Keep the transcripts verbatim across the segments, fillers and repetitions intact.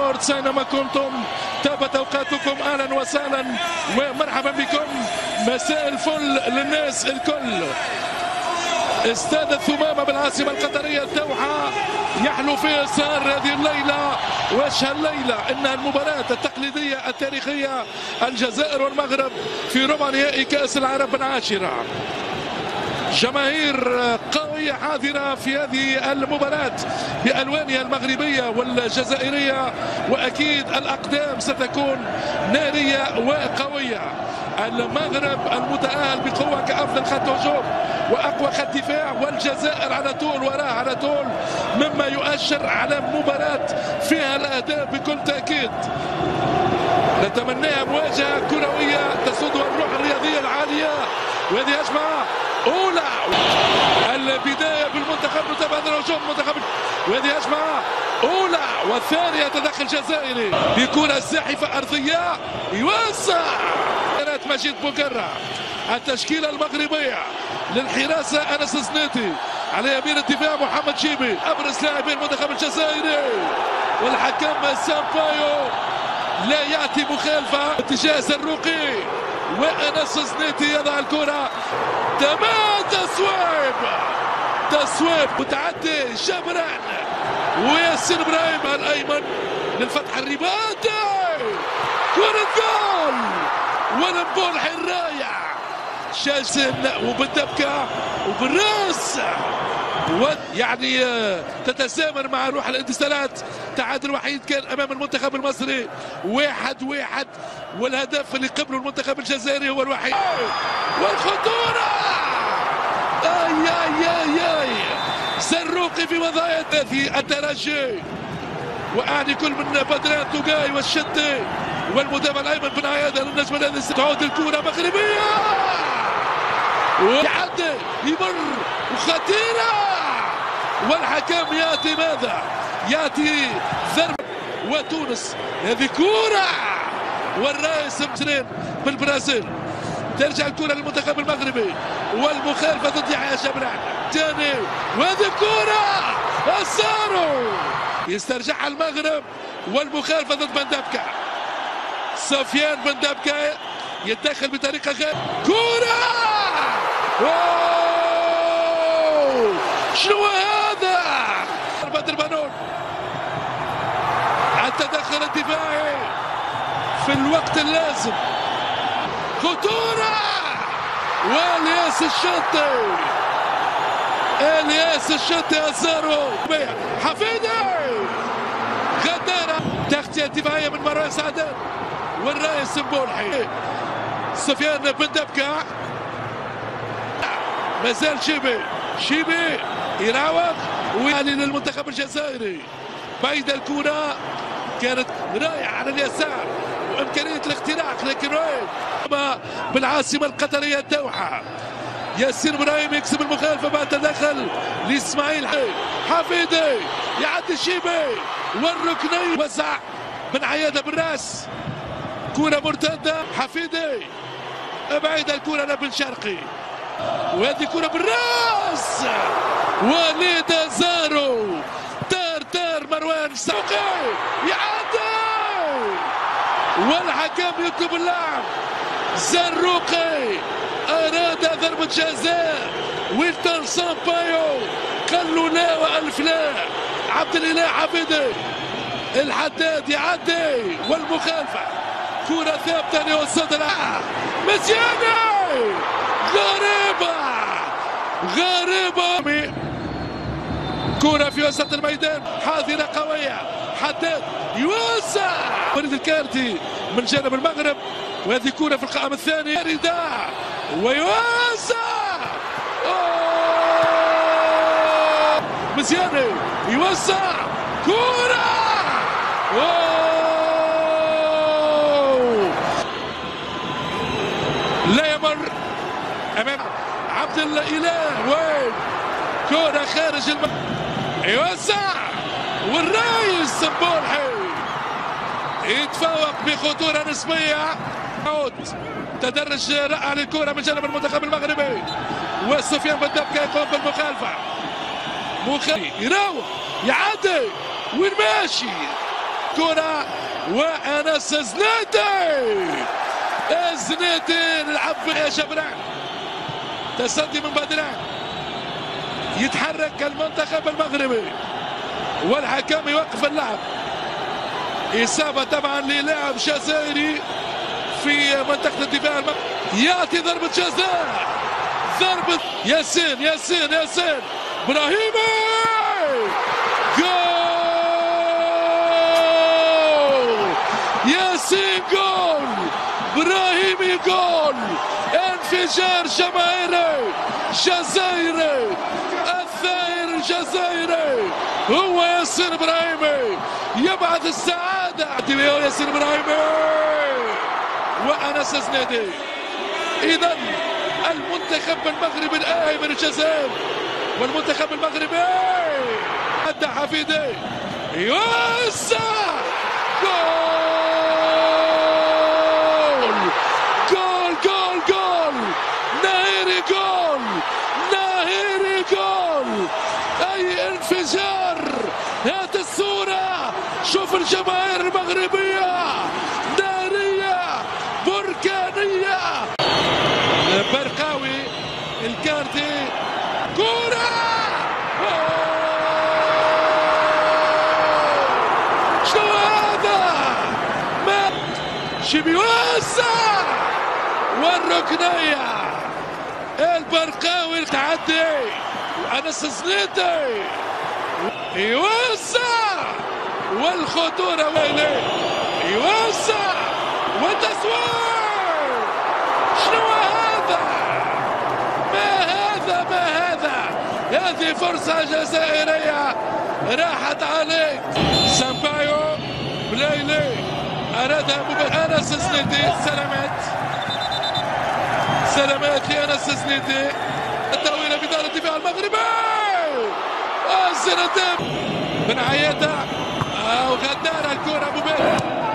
سبورتس اينما كنتم طابت اوقاتكم، اهلا وسهلا ومرحبا بكم. مساء الفل للناس الكل. استاد الثمامة بالعاصمة القطرية الدوحة يحلو فيه سهر هذه الليلة وش هالليلة انها المباراة التقليدية التاريخية، الجزائر والمغرب في ربع نهائي كأس العرب العاشرة. جماهير قوية حاضرة في هذه المباراة بألوانها المغربية والجزائرية، وأكيد الأقدام ستكون نارية وقوية. المغرب المتأهل بقوة كأفضل خط هجوم وأقوى خط دفاع، والجزائر على طول وراه على طول، مما يؤشر على مباراة فيها الأهداف بكل تأكيد. نتمناها مواجهة كروية تسودها الروح الرياضية العالية، وهذه هجمة أولى. البداية بالمنتخب متابعة الهجوم المنتخب، وهذه هجمة أولى والثانية تدخل جزائري بكرة زاحفة أرضية يوسع مجيد بوكرة. التشكيلة المغربية للحراسة أنس زنيتي، على يمين الدفاع محمد شيبي، أبرز لاعبي المنتخب الجزائري، والحكم سامبايو لا يعطي مخالفة اتجاه زروقي، وأنس زنيتي يضع الكرة تمام تصويب تصويب متعدي جبران، وياسين ابراهيم الأيمن للفتح الرباطي، كرة جول والمبول حراية شاسن وبالدبكة وبالراس، يعني تتسامر مع روح الانتصارات. تعادل وحيد كان امام المنتخب المصري واحد واحد، والهدف اللي قبله المنتخب الجزائري هو الوحيد. والخطورة اي اي اي اي زروقي في وضعية في الترجي، واعني كل من بدران توقاي والشتي والمدافع الايمن بن عياده للنجم الذي تعود الكرة مغربية ويعدي يمر وخطيرة، والحكم ياتي ماذا؟ ياتي ضرب. وتونس هذه كرة والرئيس مصرين بالبرازيل، ترجع الكرة للمنتخب المغربي والمخالفة ضد يحيى جبران ثاني، وهذه كرة السارو يسترجعها المغرب والمخالفة ضد بندبكة. سفيان بندبكة يتدخل بطريقة غير كرة، أوه! شنو هذا؟ بدر بنون التدخل الدفاعي في الوقت اللازم، خطورة، والياس الشطي الياس الشطي الزارو حفيدي غدارة، تغطية دفاعية من مروان سعدان والرئيس مبولحي. سفيان بندبكة مازال شيبي شيبي يراوغ ويعني للمنتخب الجزائري. بعيدة الكرة كانت رايحة على اليسار وإمكانية الاختراق، لكن بالعاصمة القطرية الدوحة. ياسين ابراهيم يكسب المخالفة بعد تدخل لإسماعيل حفيدي، يعدي شيبي والركني، وزع بن عيادة بالراس، كرة مرتدة حفيدي بعيدة الكرة لبن شرقي، وهذه كرة بالراس وليد زارو، تار تار مروان سوقي يعدي، والحكم يطلب اللعب. زروقي أراد ضربة جزاء، ويلتون سامبايو قال له لا وألف لا. عبد الإله حفيدي الحداد يعدي والمخالفة، كرة ثابتة لوسطها مزياني، غريبة غريبة، كرة في وسط الميدان حاضرة قوية، حداد يوسع وليد الكارتي من جانب المغرب، وهذه كرة في القائم الثاني رداء ويوسع، أوه! مزياني يوسع كرة، أوه! لا يمر امام عبد الاله، وين كرة خارج الم... يوسع، والرئيس مبولحي يتفوق بخطورة نسبية. عود تدرج رائع للكرة من جانب المنتخب المغربي، وسفيان بندبكة يقوم بالمخالفة، مخالفة يراوغ يعدي وين ماشي، كرة وأنس زنيدي. زنيدي لعب يا شبران، تصدي من بدران، يتحرك المنتخب المغربي والحكم يوقف اللعب. إصابة طبعا للاعب جزائري في منطقة الدفاع المغربي. يأتي ضربة جزاء، ضربة ياسين ياسين ياسين إبراهيمي، جول ياسين، جول إبراهيمي، جول انفجار جماهيري جزائري. الثائر الجزائري هو ياسين إبراهيمي، يبعث السعادة ياسين إبراهيمي وأنس زنيدي. إذا المنتخب المغربي الآهي من الجزائر والمنتخب المغربي أدى حفيدي يوسع، جول جول جول جول ناهيري، جول ناهيري، جول. أي انفجار، هات الصورة، شوف الجماهير المغربية نارية بركانية. برقاوي الكارتي، كرة شنو هذا؟ ما شبي يوسع والركنية. البرقاوي تعدي وأنس زنيدي يوسع والخطورة ويلي، يوسع والتسويق. شنو هذا؟ ما هذا ما هذا؟ هذه فرصة جزائرية راحت عليك. سامبايو بلايلي أرادها أنس زنيدي. سلامات سلامات لأنس زنيدي. التأويلة بدار الدفاع المغربي، الزناتيب بن عيادة أو غدارة الكرة أبو بكر.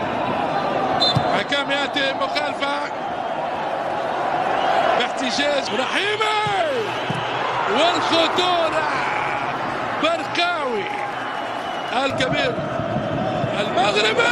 حكام يأتي مخالفة باحتجاج رحيمي والخطورة. برقاوي الكبير المغربي،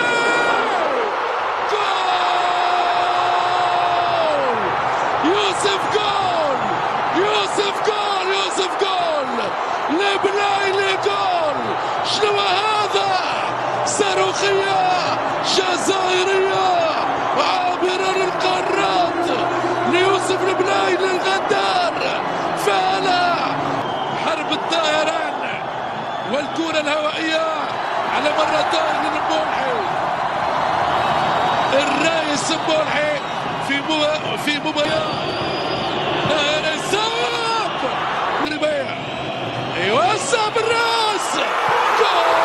جول يوسف، جول يوسف، جول يوسف، جول لبلايلي، جول. شنو هذا؟ صاروخية جزائرية عابرة للقارات ليوسف البلايلي الغدار. فعلا حرب الطائران والكرة الهوائية على مرتين للبولحي. الرئيس بولحي في مو... في مباراة نهر الساب ربيع يوسع بالراس، جول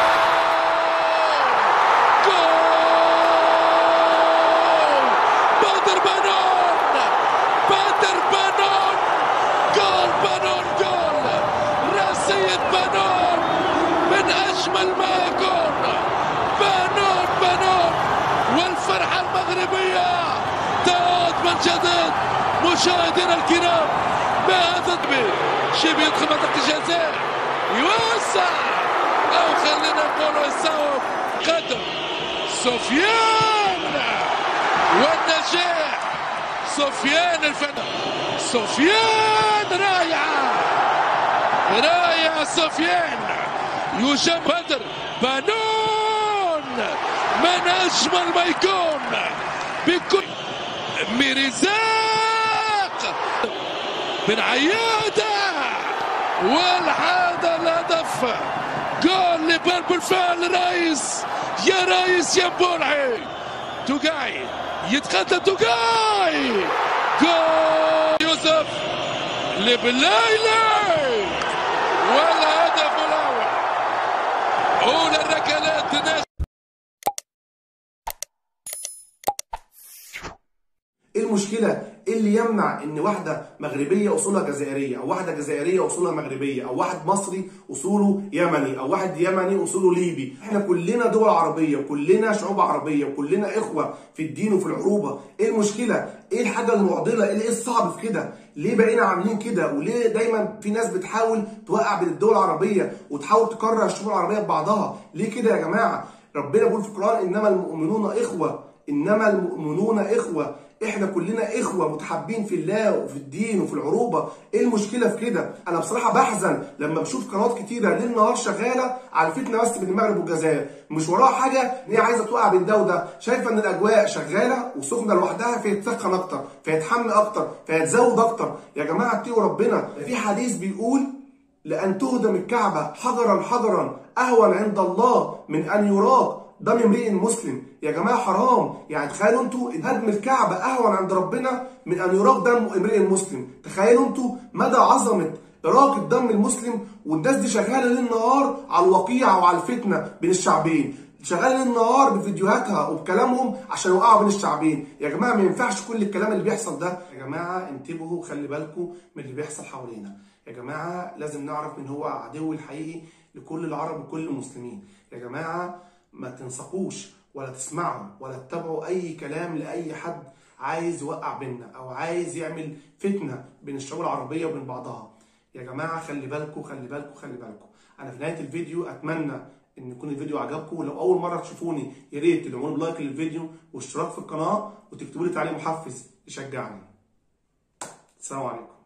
جول بدر بنون، بدر بنون، جول بنون، جول راسية بنون من أجمل ما يكون. بنون بنون والفرحة المغربية تعود من جديد. مشاهدينا الكرام، بهذا الطبيب شبه يدخل منطقة الجزاء، يوسع أو خلينا نقولوا يصوب قدم سفيان والنجاح. سفيان الفنان، سفيان رائعة رائعة. سفيان يجم بدر بنون من أجمل ما يكون بكل ميرزاق بن عيادة والحادة الهدف. جول لبال بالفعل رئيس، يا رئيس يا بولحي. توقاي يتقدم، توقاي، جول يوسف لبلايلي والهدف الأول. أولى الركلات الناس. ايه المشكلة؟ ايه اللي يمنع ان واحدة مغربية اصولها جزائرية، او واحدة جزائرية اصولها مغربية، او واحد مصري اصوله يمني، او واحد يمني اصوله ليبي؟ احنا كلنا دول عربية وكلنا شعوب عربية وكلنا اخوة في الدين وفي العروبة. ايه المشكلة؟ ايه الحاجة المعضلة؟ ايه الصعب في كده؟ ليه بقينا عاملين كده؟ وليه دايما في ناس بتحاول توقع بين الدول العربية وتحاول تكره الشعوب العربية ببعضها؟ ليه كده يا جماعة؟ ربنا بيقول في القرآن انما المؤمنون اخوة، انما المؤمنون اخوة. احنا كلنا اخوه متحابين في الله وفي الدين وفي العروبه. ايه المشكله في كده؟ انا بصراحه بحزن لما بشوف قنوات كتيره ليل نهار شغاله على الفتنه بس بين المغرب والجزائر، مش وراها حاجه ان هي عايزه توقع بين ده وده، شايفه ان الاجواء شغاله وسخنه لوحدها فيتسخن اكتر، فيتحمل اكتر، فيتزود اكتر. يا جماعه اتقوا ربنا. في حديث بيقول لان تهدم الكعبه حجرا حجرا اهون عند الله من ان يراق دم امرئ مسلم. يا جماعه حرام، يعني تخيلوا انتوا هدم الكعبه اهون عند ربنا من ان يراق دم امرئ مسلم. تخيلوا انتوا مدى عظمه اراقه الدم المسلم، والناس دي شغاله ليل نهار على الوقيعه وعلى الفتنه بين الشعبين، شغاله ليل نهار بفيديوهاتها وبكلامهم عشان يوقعوا بين الشعبين. يا جماعه ما ينفعش كل الكلام اللي بيحصل ده. يا جماعه انتبهوا، خلي بالكم من اللي بيحصل حوالينا. يا جماعه لازم نعرف من هو عدو الحقيقي لكل العرب وكل المسلمين. يا جماعه ما تنسقوش ولا تسمعوا ولا تتابعوا اي كلام لاي حد عايز يوقع بيننا او عايز يعمل فتنه بين الشعوب العربيه وبين بعضها. يا جماعه خلي بالكم خلي بالكم خلي بالكم. انا في نهايه الفيديو اتمنى ان يكون الفيديو عجبكم، ولو اول مره تشوفوني يا ريت تدعموني بلايك للفيديو واشتراك في القناه وتكتبوا لي تعليق محفز يشجعني. السلام عليكم.